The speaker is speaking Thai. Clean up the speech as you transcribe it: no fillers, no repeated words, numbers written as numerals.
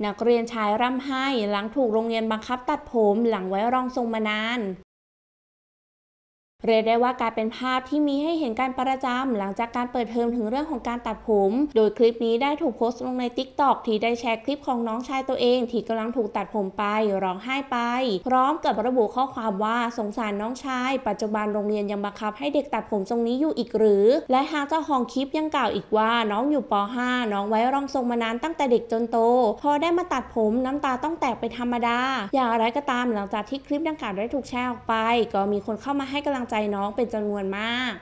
นักเรียนชายร่ำไห้หลังถูกโรงเรียนบังคับตัดผมหลังไว้รองทรงมานาน เรียกได้ว่ากลายเป็นภาพที่มีให้เห็นการประจำหลังจากการเปิดเทอมถึงเรื่องของการตัดผมโดยคลิปนี้ได้ถูกโพสต์ลงใน TikTok ที่ได้แชร์คลิปของน้องชายตัวเองที่กำลังถูกตัดผมไปร้องไห้ไปพร้อมกับระบุข้อความว่าสงสารน้องชายปัจจุบันโรงเรียนยังบังคับให้เด็กตัดผมทรงนี้อยู่อีกหรือและหากเจ้าของคลิปยังกล่าวอีกว่าน้องอยู่ป .5 น้องไว้รองทรงมานานตั้งแต่เด็กจนโตพอได้มาตัดผมน้ำตาต้องแตกเป็นธรรมดาอย่างไรก็ตามหลังจากที่คลิปดังกล่าวได้ถูกแชร์ออกไปก็มีคนเข้ามาให้กำลังใจน้องเป็นจำนวนมาก